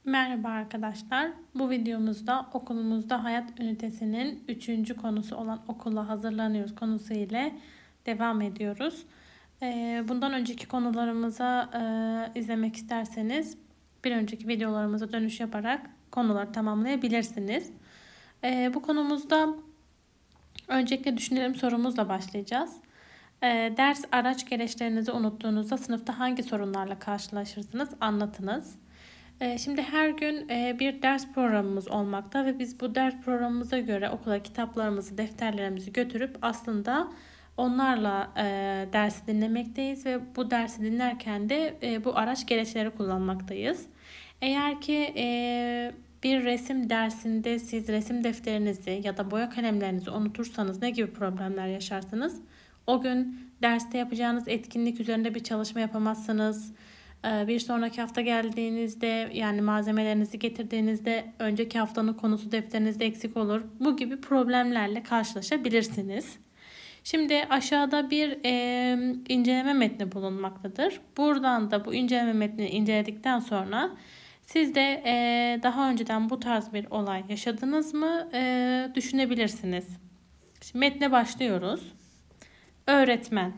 Merhaba arkadaşlar. Bu videomuzda okulumuzda hayat ünitesinin 3. konusu olan okula hazırlanıyoruz konusu ile devam ediyoruz. Bundan önceki konularımıza izlemek isterseniz bir önceki videolarımıza dönüş yaparak konuları tamamlayabilirsiniz. Bu konumuzda öncelikle düşünelim sorumuzla başlayacağız. Ders araç gereçlerinizi unuttuğunuzda sınıfta hangi sorunlarla karşılaşırsınız? Anlatınız. Şimdi her gün bir ders programımız olmakta ve biz bu ders programımıza göre okula kitaplarımızı, defterlerimizi götürüp aslında onlarla dersi dinlemekteyiz ve bu dersi dinlerken de bu araç gereçleri kullanmaktayız. Eğer ki bir resim dersinde siz resim defterinizi ya da boya kalemlerinizi unutursanız ne gibi problemler yaşarsınız? O gün derste yapacağınız etkinlik üzerinde bir çalışma yapamazsınız. Bir sonraki hafta geldiğinizde yani malzemelerinizi getirdiğinizde önceki haftanın konusu defterinizde eksik olur. Bu gibi problemlerle karşılaşabilirsiniz. Şimdi aşağıda bir inceleme metni bulunmaktadır. Buradan da bu inceleme metnini inceledikten sonra siz de daha önceden bu tarz bir olay yaşadınız mı düşünebilirsiniz. Şimdi metne başlıyoruz. Öğretmen: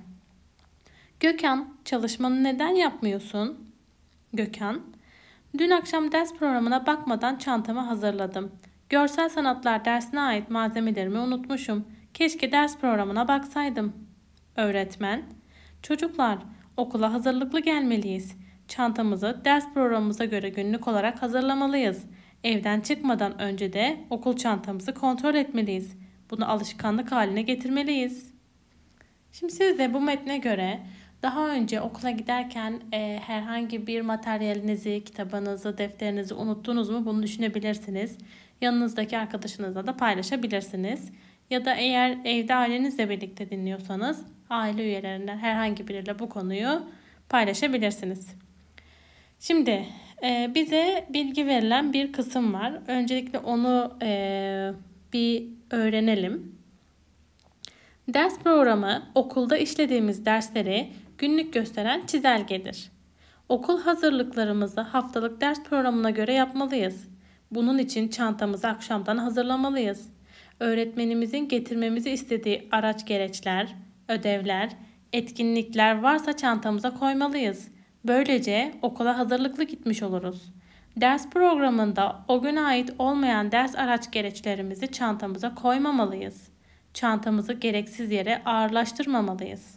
Gökhan, çalışmanı neden yapmıyorsun? Gökhan: Dün akşam ders programına bakmadan çantamı hazırladım. Görsel sanatlar dersine ait malzemelerimi unutmuşum. Keşke ders programına baksaydım. Öğretmen: Çocuklar, okula hazırlıklı gelmeliyiz. Çantamızı ders programımıza göre günlük olarak hazırlamalıyız. Evden çıkmadan önce de okul çantamızı kontrol etmeliyiz. Bunu alışkanlık haline getirmeliyiz. Şimdi siz de bu metne göre daha önce okula giderken herhangi bir materyalinizi, kitabınızı, defterinizi unuttunuz mu bunu düşünebilirsiniz. Yanınızdaki arkadaşınızla da paylaşabilirsiniz. Ya da eğer evde ailenizle birlikte dinliyorsanız aile üyelerinden herhangi biriyle bu konuyu paylaşabilirsiniz. Şimdi bize bilgi verilen bir kısım var. Öncelikle onu bir öğrenelim. Ders programı okulda işlediğimiz dersleri günlük gösteren çizelgedir. Okul hazırlıklarımızı haftalık ders programına göre yapmalıyız. Bunun için çantamızı akşamdan hazırlamalıyız. Öğretmenimizin getirmemizi istediği araç gereçler, ödevler, etkinlikler varsa çantamıza koymalıyız. Böylece okula hazırlıklı gitmiş oluruz. Ders programında o güne ait olmayan ders araç gereçlerimizi çantamıza koymamalıyız. Çantamızı gereksiz yere ağırlaştırmamalıyız.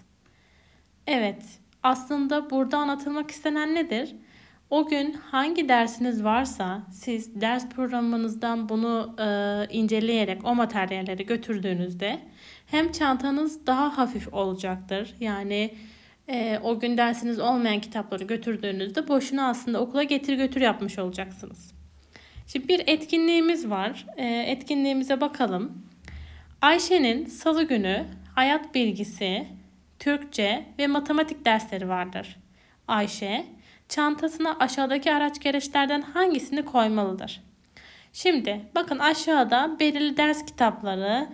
Evet, aslında burada anlatılmak istenen nedir? O gün hangi dersiniz varsa siz ders programınızdan bunu inceleyerek o materyalleri götürdüğünüzde hem çantanız daha hafif olacaktır. Yani o gün dersiniz olmayan kitapları götürdüğünüzde boşuna aslında okula getir götür yapmış olacaksınız. Şimdi bir etkinliğimiz var. Etkinliğimize bakalım. Ayşe'nin salı günü hayat bilgisi, Türkçe ve matematik dersleri vardır. Ayşe, çantasına aşağıdaki araç gereçlerden hangisini koymalıdır? Şimdi bakın aşağıda belirli ders kitapları,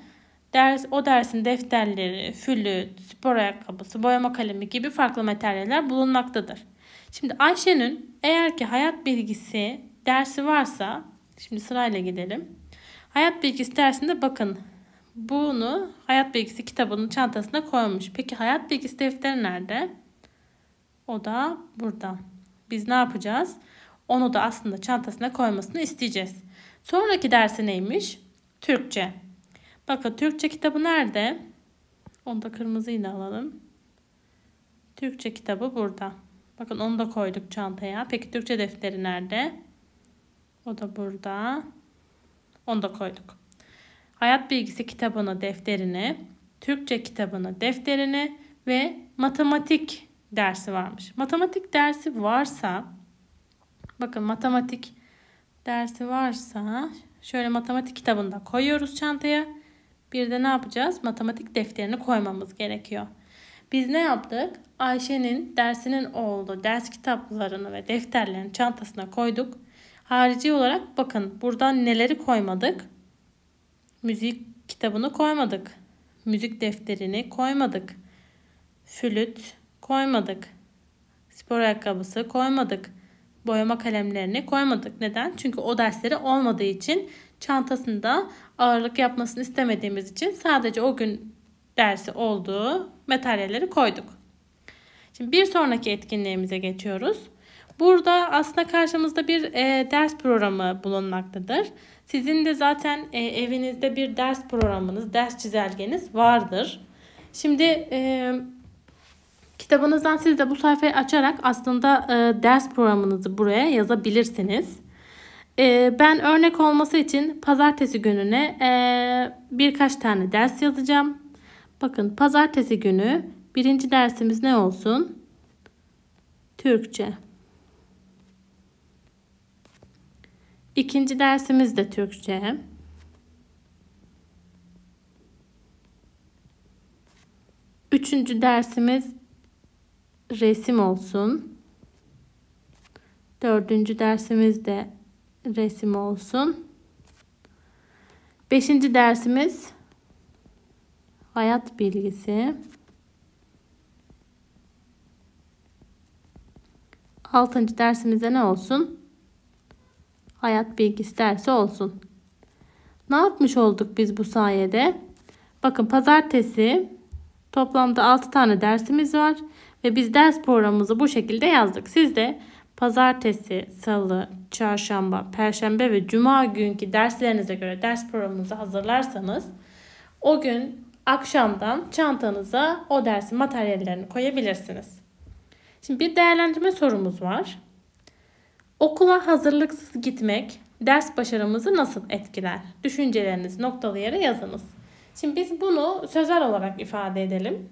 o dersin defterleri, flüt, spor ayakkabısı, boyama kalemi gibi farklı materyaller bulunmaktadır. Şimdi Ayşe'nin eğer ki hayat bilgisi dersi varsa, şimdi sırayla gidelim. Hayat bilgisi dersinde bakın bunu hayat bilgisi kitabının çantasına koymuş. Peki hayat bilgisi defteri nerede? O da burada. Biz ne yapacağız? Onu da aslında çantasına koymasını isteyeceğiz. Sonraki dersi neymiş? Türkçe. Bakın Türkçe kitabı nerede? Onu da kırmızıyla alalım. Türkçe kitabı burada. Bakın onu da koyduk çantaya. Peki Türkçe defteri nerede? O da burada. Onu da koyduk. Hayat bilgisi kitabını, defterini, Türkçe kitabını, defterini ve matematik dersi varmış. Matematik dersi varsa, bakın matematik dersi varsa şöyle matematik kitabını da koyuyoruz çantaya. Bir de ne yapacağız? Matematik defterini koymamız gerekiyor. Biz ne yaptık? Ayşe'nin dersinin olduğu ders kitaplarını ve defterlerini çantasına koyduk. Harici olarak bakın buradan neleri koymadık? Müzik kitabını koymadık. Müzik defterini koymadık. Flüt koymadık. Spor ayakkabısı koymadık. boyama kalemlerini koymadık. Neden? Çünkü o dersleri olmadığı için çantasında ağırlık yapmasını istemediğimiz için sadece o gün dersi olduğu materyalleri koyduk. Şimdi bir sonraki etkinliğimize geçiyoruz. Burada aslında karşımızda bir ders programı bulunmaktadır. Sizin de zaten evinizde bir ders programınız, ders çizelgeniz vardır. Şimdi kitabınızdan siz de bu sayfayı açarak aslında ders programınızı buraya yazabilirsiniz. Ben örnek olması için pazartesi gününe birkaç tane ders yazacağım. Bakın pazartesi günü birinci dersimiz ne olsun? Türkçe. İkinci dersimiz de Türkçe. Üçüncü dersimiz resim olsun. Dördüncü dersimiz de resim olsun. Beşinci dersimiz hayat bilgisi. Altıncı dersimizde ne olsun? Hayat bilgisi dersi olsun. Ne yapmış olduk biz bu sayede? Bakın pazartesi toplamda 6 tane dersimiz var. Ve biz ders programımızı bu şekilde yazdık. Siz de pazartesi, salı, çarşamba, perşembe ve cuma günkü derslerinize göre ders programınızı hazırlarsanız o gün akşamdan çantanıza o dersin materyallerini koyabilirsiniz. Şimdi bir değerlendirme sorumuz var. Okula hazırlıksız gitmek ders başarımızı nasıl etkiler? Düşüncelerinizi noktalı yere yazınız. Şimdi biz bunu sözel olarak ifade edelim.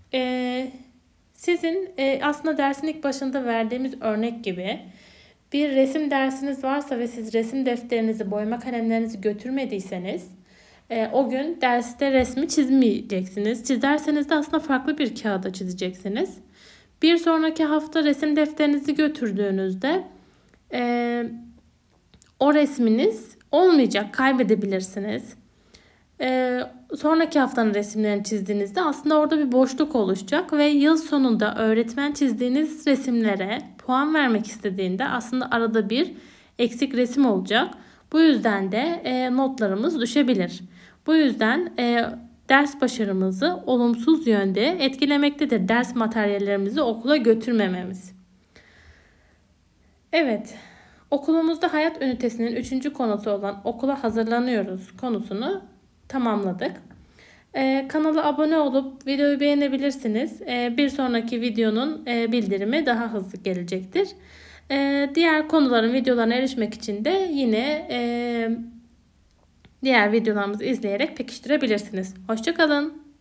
Sizin aslında dersin ilk başında verdiğimiz örnek gibi bir resim dersiniz varsa ve siz resim defterinizi, boyama kalemlerinizi götürmediyseniz o gün derste resmi çizmeyeceksiniz. Çizerseniz de aslında farklı bir kağıda çizeceksiniz. Bir sonraki hafta resim defterinizi götürdüğünüzde o resminiz olmayacak, kaybedebilirsiniz. Sonraki haftanın resimlerini çizdiğinizde aslında orada bir boşluk oluşacak ve yıl sonunda öğretmen çizdiğiniz resimlere puan vermek istediğinde aslında arada bir eksik resim olacak. Bu yüzden de notlarımız düşebilir. Bu yüzden ders başarımızı olumsuz yönde etkilemektedir ders materyallerimizi okula götürmememiz. Evet, okulumuzda hayat ünitesinin 3. konusu olan okula hazırlanıyoruz konusunu tamamladık. Kanala abone olup videoyu beğenebilirsiniz. Bir sonraki videonun bildirimi daha hızlı gelecektir. Diğer konuların videolarına erişmek için de yine diğer videolarımızı izleyerek pekiştirebilirsiniz. Hoşça kalın.